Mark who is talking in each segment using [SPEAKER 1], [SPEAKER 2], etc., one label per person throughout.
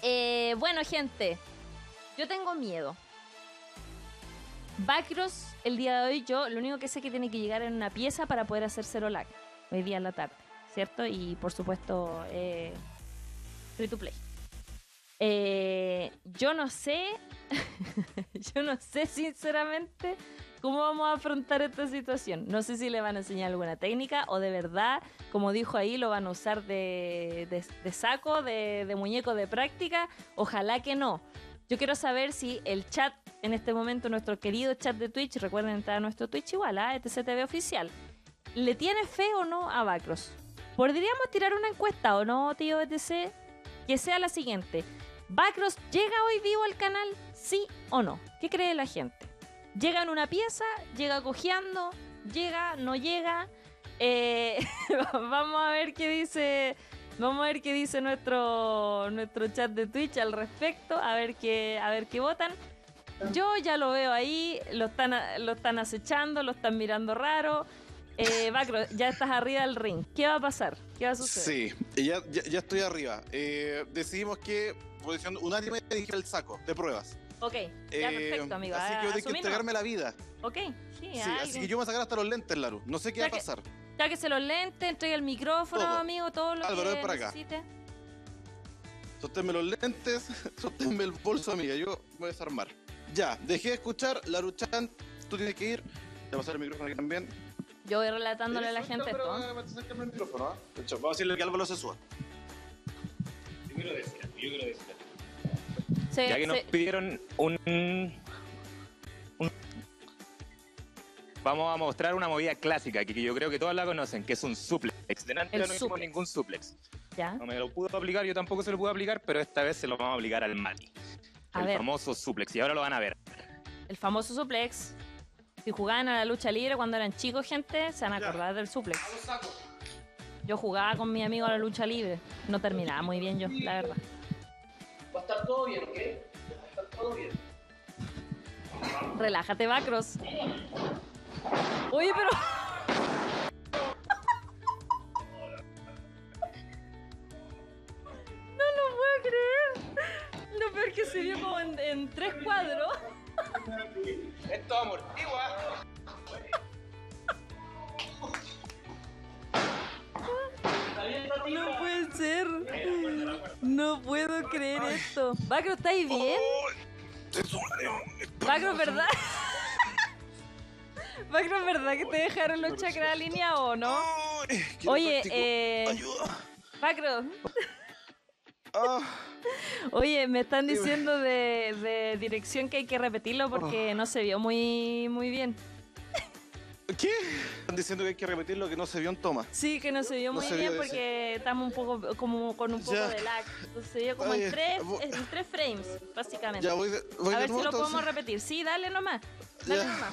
[SPEAKER 1] Bueno, gente, yo tengo miedo. Bacros, el día de hoy, yo lo único que sé es que tiene que llegar en una pieza para poder hacer cero lag. Hoy día en la tarde, ¿cierto? Y por supuesto, free to play. Yo no sé, sinceramente cómo vamos a afrontar esta situación. No sé si le van a enseñar alguna técnica o de verdad, como dijo ahí, lo van a usar de saco, de muñeco de práctica. Ojalá que no. Yo quiero saber si el chat, en este momento, nuestro querido chat de Twitch, recuerden entrar a nuestro Twitch igual, a ETCTV oficial, ¿le tiene fe o no a Bacros? ¿Podríamos tirar una encuesta o no, tío ETC? Que sea la siguiente. ¿Bacros llega hoy vivo al canal? ¿Sí o no? ¿Qué cree la gente? ¿Llega en una pieza? ¿Llega cojeando? ¿Llega? ¿No llega? Vamos a ver qué dice nuestro chat de Twitch al respecto, a ver qué votan. Yo ya lo veo ahí, lo están acechando, lo están mirando raro. Bacros, ya estás arriba del ring. ¿Qué va a pasar? ¿Qué va a suceder?
[SPEAKER 2] Sí, ya estoy arriba. Decidimos que posición unánime dije el saco de pruebas.
[SPEAKER 1] Ok, ya perfecto, amigo.
[SPEAKER 2] Así que yo tengo que entregarme la vida.
[SPEAKER 1] Ok, sí,
[SPEAKER 2] así que yo me voy a sacar hasta los lentes, Laru. No sé qué va a pasar.
[SPEAKER 1] Ya que se los lentes, entregue el micrófono, todo. Amigo, todo lo
[SPEAKER 2] Álvaro,
[SPEAKER 1] que
[SPEAKER 2] ven para
[SPEAKER 1] necesite.
[SPEAKER 2] acá. Sosténme los lentes, sosténme el bolso, amiga. Yo voy a desarmar. Ya, dejé de escuchar. Laru-chan, tú tienes que ir. Te voy a pasar el micrófono aquí también.
[SPEAKER 1] Yo voy relatándole a la gente esto.
[SPEAKER 2] El micrófono, ¿eh? De hecho, vamos a decirle que Álvaro se suba.
[SPEAKER 3] Yo quiero decir.
[SPEAKER 1] Ya
[SPEAKER 3] que nos pidieron vamos a mostrar una movida clásica que yo creo que todos la conocen, que es un suplex. Delante no hicimos ningún suplex.
[SPEAKER 1] ¿Ya?
[SPEAKER 3] No me lo pudo aplicar, yo tampoco se lo pude aplicar, pero esta vez se lo vamos a aplicar al Mati. El famoso suplex, y ahora lo van a ver.
[SPEAKER 1] El famoso suplex. Si jugaban a la lucha libre cuando eran chicos, gente, se van a acordar del suplex. Yo jugaba con mi amigo a la lucha libre. No terminaba muy bien yo, la verdad.
[SPEAKER 4] Va a estar todo bien, ¿ok? Va a estar todo bien.
[SPEAKER 1] Relájate, Bacros. Oye, pero... No lo puedo creer. Lo peor que se vio como en 3 cuadros.
[SPEAKER 4] Esto amortigua.
[SPEAKER 1] No puede ser. No puedo creer esto. Bacros, ¿estáis bien? Bacros, ¿verdad? Bacros, ¿verdad que te dejaron los chakras alineados o no? Oye,
[SPEAKER 2] ayuda.
[SPEAKER 1] Bacros. Oye, me están diciendo de dirección que hay que repetirlo porque no se vio muy bien.
[SPEAKER 2] ¿Qué? Están diciendo que hay que repetir lo que no se vio en toma.
[SPEAKER 1] Sí, que no se vio muy bien porque estamos un poco como con un poco de lag. Entonces se vio como en tres frames, básicamente.
[SPEAKER 2] Ya voy
[SPEAKER 1] a ver si lo podemos repetir. Sí, dale nomás. Dale nomás.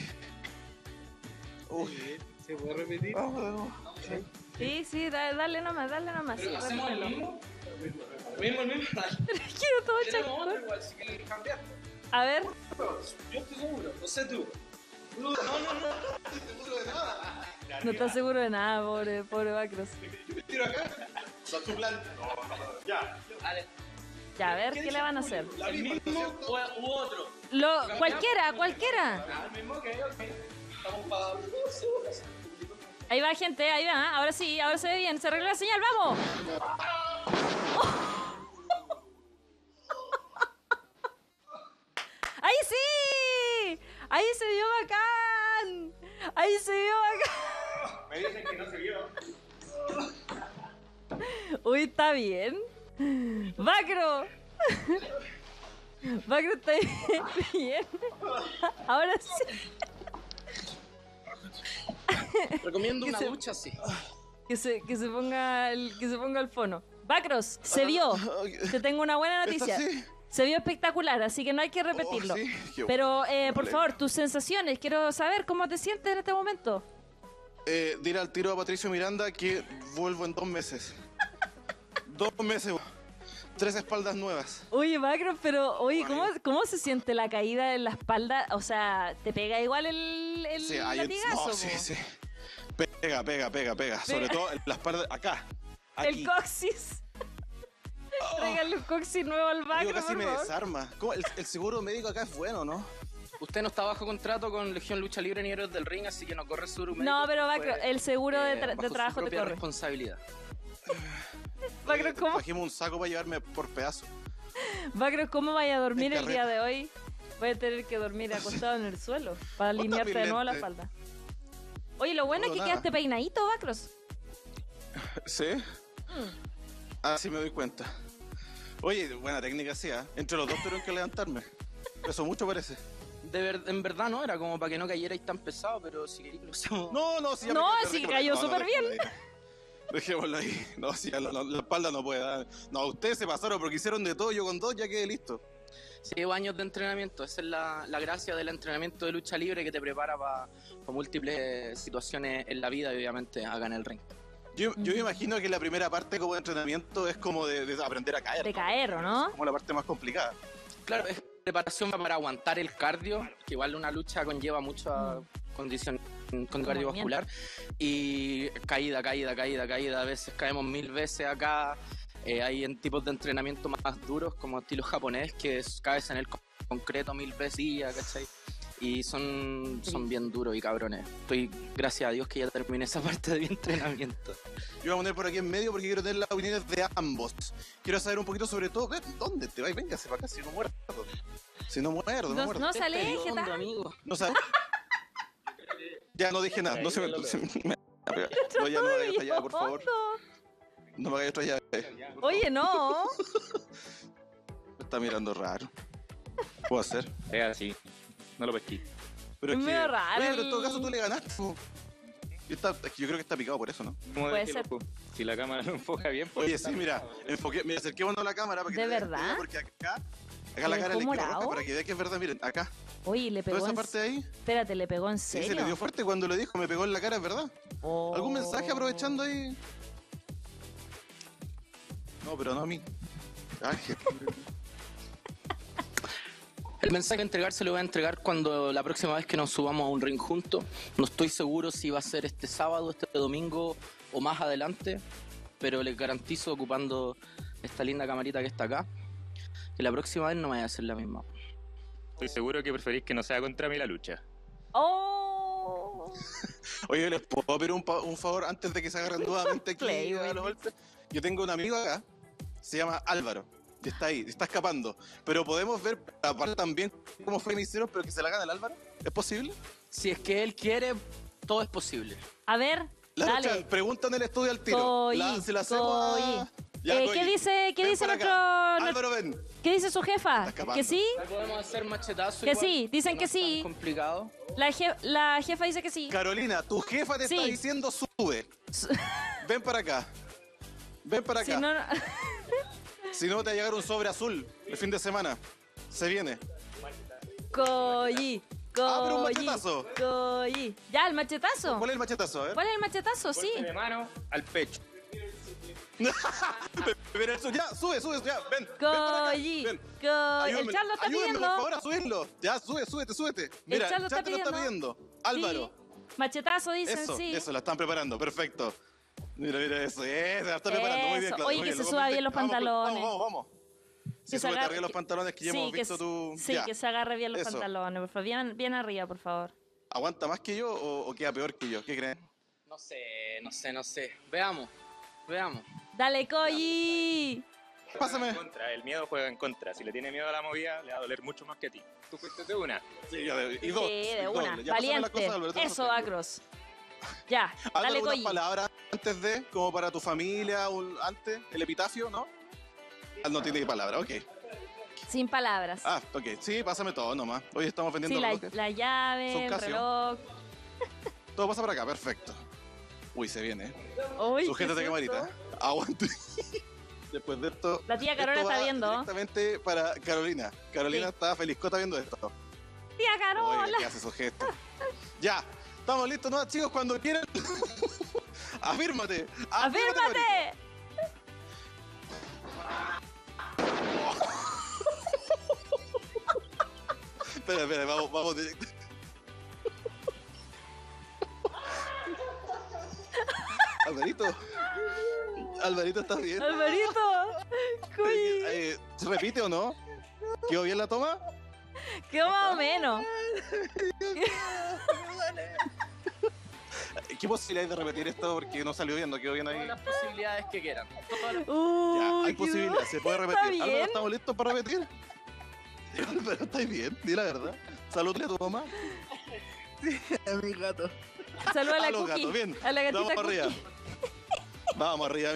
[SPEAKER 2] Uy.
[SPEAKER 4] ¿Se puede repetir?
[SPEAKER 1] Sí, dale nomás. Sí, repítelo.
[SPEAKER 4] El mismo.
[SPEAKER 1] Quiero todo
[SPEAKER 4] Tenemos otro igual, si quieren cambiar.
[SPEAKER 1] A ver.
[SPEAKER 4] Yo estoy seguro, no sé tú. No estoy seguro de nada.
[SPEAKER 1] No estás seguro de nada, pobre Bacros.
[SPEAKER 4] Yo me tiro acá.
[SPEAKER 2] ¿Sos tu plan? Ya.
[SPEAKER 4] Dale.
[SPEAKER 1] Ya, a ver, ¿qué le van a hacer?
[SPEAKER 4] ¿El mismo u otro?
[SPEAKER 1] Cualquiera.
[SPEAKER 4] El mismo, ok. Estamos para...
[SPEAKER 1] Ahí va, gente, ahí va. Ahora sí, ahora se ve bien. Se arregló la señal, ¡vamos! ¡Ahí sí! ¡Ahí se vio bacán!
[SPEAKER 3] Me dicen que no se vio.
[SPEAKER 1] Uy, está bien. ¡Bacro! Bacro está bien. Ahora sí.
[SPEAKER 4] Recomiendo una ducha así.
[SPEAKER 1] Que se ponga el fono. Bacros, se vio. Te tengo una buena noticia. Se vio espectacular, así que no hay que repetirlo.
[SPEAKER 2] Sí.
[SPEAKER 1] Pero, por favor, tus sensaciones. Quiero saber cómo te sientes en este momento.
[SPEAKER 2] Dile al tiro a Patricio Miranda que vuelvo en 2 meses. 2 meses. 3 espaldas nuevas.
[SPEAKER 1] Oye, Bacros, pero, ¿cómo se siente la caída en la espalda? O sea, ¿te pega igual el latigazo?
[SPEAKER 2] No, sí. Pega. Sobre todo en la espalda, acá. Aquí.
[SPEAKER 1] El coxis. Tráigale un coxi nuevo al
[SPEAKER 2] Digo,
[SPEAKER 1] Bacro,
[SPEAKER 2] casi
[SPEAKER 1] por
[SPEAKER 2] me
[SPEAKER 1] favor.
[SPEAKER 2] desarma. ¿Cómo? El seguro médico acá es bueno, ¿no?
[SPEAKER 5] Usted no está bajo contrato con Legión Lucha Libre ni Héroes del Ring, así que no corre seguro médico.
[SPEAKER 1] No, pero Bacro,
[SPEAKER 5] Pues,
[SPEAKER 1] el seguro de
[SPEAKER 5] bajo su
[SPEAKER 1] trabajo te
[SPEAKER 5] propia
[SPEAKER 1] corre.
[SPEAKER 5] responsabilidad.
[SPEAKER 1] Bacro, ¿cómo,
[SPEAKER 2] Trajimos un saco para llevarme por pedazos.
[SPEAKER 1] Bacro, ¿cómo vaya a dormir
[SPEAKER 2] En
[SPEAKER 1] el día de hoy? Voy a tener que dormir acostado en el suelo para
[SPEAKER 2] Bota
[SPEAKER 1] alinearte
[SPEAKER 2] mi
[SPEAKER 1] de nuevo la
[SPEAKER 2] lente.
[SPEAKER 1] falda. Oye, lo bueno es que
[SPEAKER 2] nada.
[SPEAKER 1] quedaste peinadito, Bacros.
[SPEAKER 2] ¿Sí? Ah, sí me doy cuenta. Oye, buena técnica, sí, ¿ah? Entre los dos tuvieron que levantarme. Eso mucho parece.
[SPEAKER 5] En verdad no, era como para que no cayerais tan pesado, pero si queréis lo hacemos.
[SPEAKER 2] No, sí, ya
[SPEAKER 1] No,
[SPEAKER 2] quedé
[SPEAKER 1] sí,
[SPEAKER 2] rico,
[SPEAKER 1] cayó
[SPEAKER 2] no,
[SPEAKER 1] súper
[SPEAKER 2] dejémoslo ahí. Dejémoslo ahí. No, sí, la espalda no puede dar. No, ustedes se pasaron porque hicieron de todo, yo con dos ya quedé listo.
[SPEAKER 5] Sí, llevo años de entrenamiento, esa es la gracia del entrenamiento de lucha libre que te prepara para múltiples situaciones en la vida y obviamente acá en el ring.
[SPEAKER 2] Yo me imagino que la primera parte como de entrenamiento es como de aprender a caer.
[SPEAKER 1] De
[SPEAKER 2] ¿no?
[SPEAKER 1] caer, ¿o no?
[SPEAKER 2] Es como la parte más complicada.
[SPEAKER 5] Claro, es preparación para aguantar el cardio, que igual una lucha conlleva mucha condición cardiovascular, y caída, a veces caemos 1000 veces acá. Hay en tipos de entrenamiento más duros, como estilo japonés, que caes en el concreto 1000 veces día, ¿cachai? Y son bien duros y cabrones. Estoy, gracias a Dios, que ya terminé esa parte de mi entrenamiento.
[SPEAKER 2] Yo voy a poner por aquí en medio porque quiero tener las opiniones de ambos. Quiero saber un poquito sobre todo. ¿Dónde te vas? Véngase para acá si no muerdo. Si no muerdo, no muerdo.
[SPEAKER 1] No se aleje,
[SPEAKER 5] Este hediondo,
[SPEAKER 1] ta.
[SPEAKER 5] amigo.
[SPEAKER 2] No sabes. Ya no dije nada. No se me. No, ya no me hagas otra llave, por favor. No me hagas otra llave.
[SPEAKER 1] Oye, no.
[SPEAKER 2] Me está mirando raro. ¿Puedo hacer?
[SPEAKER 3] Es así. No lo pesqué.
[SPEAKER 2] Pero
[SPEAKER 1] Es
[SPEAKER 2] es que.
[SPEAKER 1] medio raro
[SPEAKER 2] Oye, pero en todo
[SPEAKER 1] el-
[SPEAKER 2] caso tú le ganaste. Po. Es que yo creo que está picado por eso, ¿no?
[SPEAKER 3] ¿Cómo
[SPEAKER 1] Puede
[SPEAKER 3] de que
[SPEAKER 1] ser.
[SPEAKER 3] loco? Si la cámara lo enfoca bien, pues.
[SPEAKER 2] Oye, sí, mira. Mira, acerquémonos a la cámara para que
[SPEAKER 1] ¿De
[SPEAKER 2] te veas,
[SPEAKER 1] verdad?
[SPEAKER 2] porque acá la
[SPEAKER 1] ¿Le
[SPEAKER 2] cara
[SPEAKER 1] dejó
[SPEAKER 2] le quedó
[SPEAKER 1] morado?
[SPEAKER 2] roja para que veas que es verdad. Miren, acá.
[SPEAKER 1] Oye, le
[SPEAKER 2] Toda
[SPEAKER 1] pegó
[SPEAKER 2] esa
[SPEAKER 1] en...
[SPEAKER 2] parte de ahí.
[SPEAKER 1] Espérate, ¿le pegó en
[SPEAKER 2] Sí,
[SPEAKER 1] serio?
[SPEAKER 2] se le dio fuerte cuando le dijo, me pegó en la cara, es verdad.
[SPEAKER 1] Oh.
[SPEAKER 2] ¿Algún mensaje aprovechando ahí? No, pero no a mí. Ay,
[SPEAKER 5] El mensaje a entregar se lo voy a entregar cuando la próxima vez que nos subamos a un ring juntos. No estoy seguro si va a ser este sábado, este domingo o más adelante, pero les garantizo, ocupando esta linda camarita que está acá, que la próxima vez no me vaya a hacer la misma.
[SPEAKER 3] Estoy seguro que preferís que no sea contra mí la lucha.
[SPEAKER 1] Oh.
[SPEAKER 2] Oye, ¿les puedo pedir un favor antes de que se agarren nuevamente aquí
[SPEAKER 1] Playboy.
[SPEAKER 2] a los golpes? Yo tengo un amigo acá, se llama Álvaro, y está ahí, está escapando. Pero podemos ver, aparte también, cómo fue que me hicieron, pero que se la gane el Álvaro. ¿Es posible?
[SPEAKER 5] Si es que él quiere, todo es posible.
[SPEAKER 1] A ver,
[SPEAKER 2] La
[SPEAKER 1] dale.
[SPEAKER 2] lucha, pregunta en el estudio al tiro.
[SPEAKER 1] Coyi,
[SPEAKER 2] Se la hacemos a... Ya,
[SPEAKER 1] ¿Qué
[SPEAKER 2] Coyi,
[SPEAKER 1] dice
[SPEAKER 2] ven
[SPEAKER 1] nuestro,
[SPEAKER 2] para acá. Álvaro, ven.
[SPEAKER 1] qué dice su jefa?
[SPEAKER 2] Está escapando.
[SPEAKER 1] ¿Que sí?
[SPEAKER 5] Podemos hacer machetazo.
[SPEAKER 1] Que
[SPEAKER 5] igual,
[SPEAKER 1] sí, dicen
[SPEAKER 5] no
[SPEAKER 1] que
[SPEAKER 5] es tan
[SPEAKER 1] sí.
[SPEAKER 5] complicado.
[SPEAKER 1] La jefa dice que sí.
[SPEAKER 2] Carolina, tu jefa te
[SPEAKER 1] Sí.
[SPEAKER 2] está diciendo sube. Ven para acá. Ven para acá.
[SPEAKER 1] Si no,
[SPEAKER 2] Si no, te va a llegar un sobre azul el fin de semana. Se viene.
[SPEAKER 1] Coyi,
[SPEAKER 2] pero un
[SPEAKER 1] Coyi,
[SPEAKER 2] machetazo.
[SPEAKER 1] Coyi. Ya, el machetazo.
[SPEAKER 2] ¿Cuál es el machetazo? A ver.
[SPEAKER 1] ¿Cuál es el machetazo? Sí.
[SPEAKER 3] Golpe de mano al pecho.
[SPEAKER 2] Ven, eso, ya, sube, ya, ven. Ven para acá,
[SPEAKER 1] Coyi,
[SPEAKER 2] ven.
[SPEAKER 1] Coyi. El
[SPEAKER 2] Ayúdame,
[SPEAKER 1] Charlo está
[SPEAKER 2] ayúdame,
[SPEAKER 1] pidiendo.
[SPEAKER 2] por favor, a subirlo. Ya, súbete. Mira,
[SPEAKER 1] Charlo
[SPEAKER 2] el chat
[SPEAKER 1] está
[SPEAKER 2] te lo está
[SPEAKER 1] pidiendo.
[SPEAKER 2] pidiendo. Álvaro.
[SPEAKER 1] Sí. Machetazo dicen,
[SPEAKER 2] Eso,
[SPEAKER 1] sí.
[SPEAKER 2] eso, la están preparando, perfecto. Mira, eso, la están preparando, muy bien,
[SPEAKER 1] Eso.
[SPEAKER 2] Claudio.
[SPEAKER 1] Oye,
[SPEAKER 2] muy
[SPEAKER 1] que
[SPEAKER 2] bien,
[SPEAKER 1] se
[SPEAKER 2] lo
[SPEAKER 1] suba bien
[SPEAKER 2] comenté.
[SPEAKER 1] los
[SPEAKER 2] Vamos,
[SPEAKER 1] pantalones.
[SPEAKER 2] Vamos.
[SPEAKER 1] Que
[SPEAKER 2] Sí,
[SPEAKER 1] se
[SPEAKER 2] súbete
[SPEAKER 1] agarre-
[SPEAKER 2] arriba los pantalones que ya
[SPEAKER 1] Sí,
[SPEAKER 2] hemos
[SPEAKER 1] que
[SPEAKER 2] visto tu...
[SPEAKER 1] Sí,
[SPEAKER 2] Ya.
[SPEAKER 1] que se agarre bien los
[SPEAKER 2] Eso.
[SPEAKER 1] pantalones, por favor. Bien arriba, por favor.
[SPEAKER 2] ¿Aguanta más que yo o queda peor que yo? ¿Qué creen?
[SPEAKER 5] No sé. Veamos.
[SPEAKER 1] Dale, Coyi.
[SPEAKER 2] Pásame.
[SPEAKER 3] En contra, el miedo juega en contra. Si le tiene miedo a la movida, le va a doler mucho más que a ti. Tú fuiste de una.
[SPEAKER 2] Sí, y dos.
[SPEAKER 1] Sí, de
[SPEAKER 2] y
[SPEAKER 1] una.
[SPEAKER 2] doble. Ya, pásame
[SPEAKER 1] Valiente.
[SPEAKER 2] las cosas, Álvaro, te
[SPEAKER 1] Eso,
[SPEAKER 2] pasaste.
[SPEAKER 1] Acros. Ya,
[SPEAKER 2] ¿Algo,
[SPEAKER 1] dale,
[SPEAKER 2] algunas
[SPEAKER 1] Coyi.
[SPEAKER 2] palabras antes de, como para tu familia, antes, el epitafio, ¿no? Ah, no tiene palabra, ok.
[SPEAKER 1] Sin palabras.
[SPEAKER 2] Ah, ok. Sí, pásame todo nomás. Hoy estamos vendiendo
[SPEAKER 1] Sí,
[SPEAKER 2] relojes.
[SPEAKER 1] la llave,
[SPEAKER 2] Son
[SPEAKER 1] el
[SPEAKER 2] Casio.
[SPEAKER 1] reloj.
[SPEAKER 2] Todo pasa por acá, perfecto. Uy, se viene.
[SPEAKER 1] Uy,
[SPEAKER 2] Sujétate,
[SPEAKER 1] qué susto.
[SPEAKER 2] camarita. Aguante. Después de esto...
[SPEAKER 1] La tía Carola
[SPEAKER 2] esto
[SPEAKER 1] está
[SPEAKER 2] va
[SPEAKER 1] viendo.
[SPEAKER 2] Directamente para Carolina. Carolina
[SPEAKER 1] Sí.
[SPEAKER 2] está feliscota viendo esto.
[SPEAKER 1] Tía
[SPEAKER 2] Oye,
[SPEAKER 1] Carola.
[SPEAKER 2] ¿qué hace su gesto? Ya, estamos listos, ¿no, chicos? Cuando quieran. ¡Afírmate!
[SPEAKER 1] ¡Afírmate!
[SPEAKER 2] Espera, vamos directo. Alvarito, ¿estás bien?
[SPEAKER 1] Alvarito.
[SPEAKER 2] ¿Se repite o no? ¿Quedó bien la toma?
[SPEAKER 1] Quedó más o menos.
[SPEAKER 2] ¿Qué posibilidad hay de repetir esto? Porque no salió bien, no quedó bien ahí.
[SPEAKER 5] Todas las posibilidades que quieran.
[SPEAKER 2] Ya, hay posibilidad, se puede repetir.
[SPEAKER 1] bien.
[SPEAKER 2] Álvaro, ¿estamos listos para repetir? Álvaro, ¿estás bien? Di la verdad. Saludle a tu mamá.
[SPEAKER 6] A mi gato.
[SPEAKER 1] Saludos a la
[SPEAKER 2] los
[SPEAKER 1] Cookie.
[SPEAKER 2] gatos, bien.
[SPEAKER 1] A la gatita
[SPEAKER 2] Vamos
[SPEAKER 1] Cookie.
[SPEAKER 2] arriba. Vamos arriba.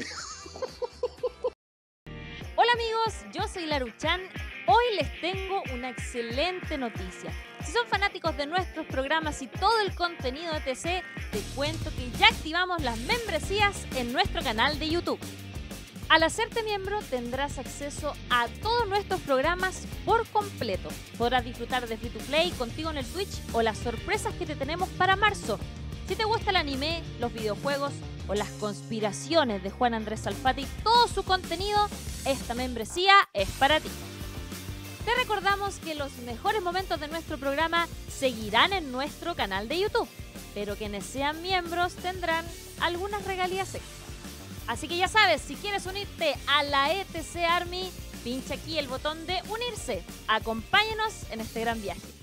[SPEAKER 1] Hola amigos, yo soy Laruchan. Hoy les tengo una excelente noticia. Si son fanáticos de nuestros programas y todo el contenido de TC, te cuento que ya activamos las membresías en nuestro canal de YouTube. Al hacerte miembro tendrás acceso a todos nuestros programas por completo. Podrás disfrutar de Free to Play contigo en el Twitch o las sorpresas que te tenemos para marzo. Si te gusta el anime, los videojuegos o las conspiraciones de Juan Andrés Salfati y todo su contenido, esta membresía es para ti. Te recordamos que los mejores momentos de nuestro programa seguirán en nuestro canal de YouTube, pero quienes sean miembros tendrán algunas regalías extra. Así que ya sabes, si quieres unirte a la ETC Army, pincha aquí el botón de unirse. Acompáñanos en este gran viaje.